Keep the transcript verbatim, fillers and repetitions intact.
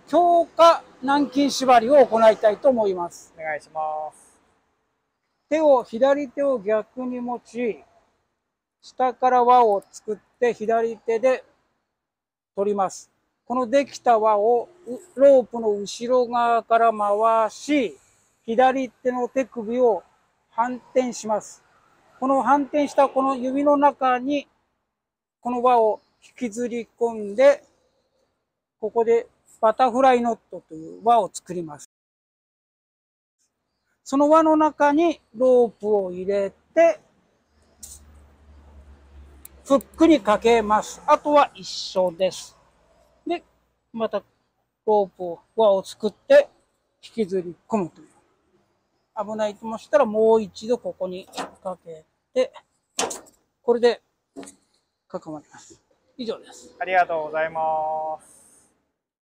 強化軟筋縛りを行いたいと思います。 お願いします。 手を、左手を逆に持ち、下から輪を作って左手で取ります。このできた輪をロープの後ろ側から回し、左手の手首を反転します。この反転したこの指の中に、この輪を引きずり込んで、ここでバタフライノットという輪を作ります。その輪の中にロープを入れて、フックにかけます。あとは一緒です。で、またロープを、輪を作って引きずり込むという。危ないと思ったらもう一度ここにかけて、これで囲まれます。以上です。 ありがとうございます。